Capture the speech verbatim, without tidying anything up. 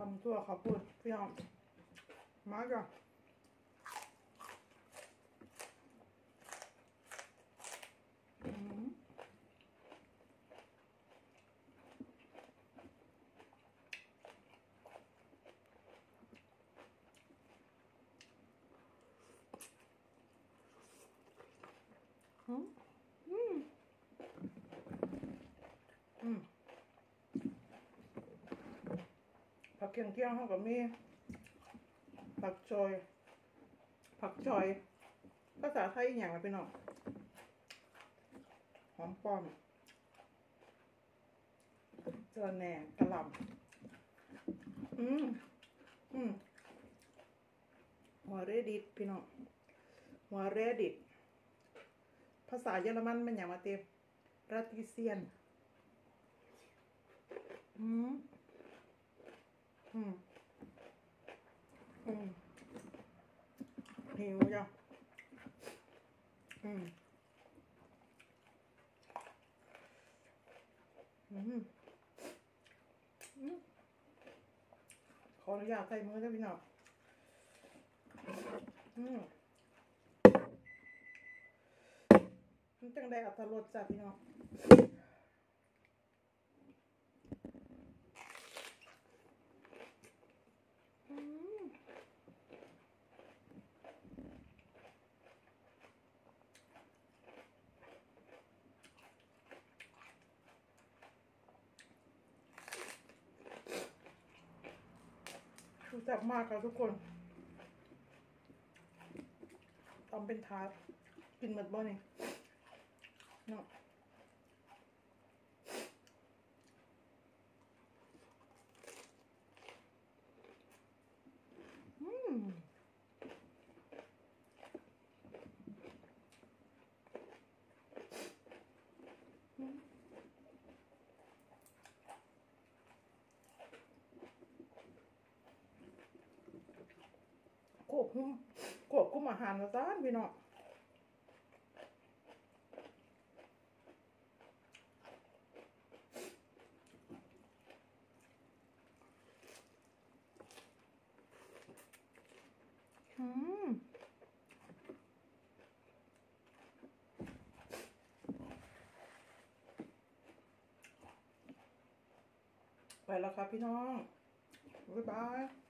ำตัวข้าวปุ้นพี่น้องมาจ้ะอืมอืมอืมผักเคียงเคียงเขาก็มีผักจอยผักจอยภาษาไทยอหย่างไรพี่น้องหอมป้อมเจอแหน่กระหล่ำอืมอืมหัวเรดิตพี่น้องหัวเรดิตภาษาเยอรมันมันอย่างมาเต็มรัติเซียนอืมอืมอืมหิวจ้ะอืมอืมอืมขออนุญาตใส่มือด้วยพี่น้องอืมมันจังได้อัตรสจ้ะพี่น้องอืมชูแซ่บมากค่ะทุกคนทำเป็นทาร์ตกินหมดบ่นี่เนาะอืมควบคุมควบคุมอาหารมาซ่านพี่น้องอืมไปแล้วครับพี่น้องบ๊ายบาย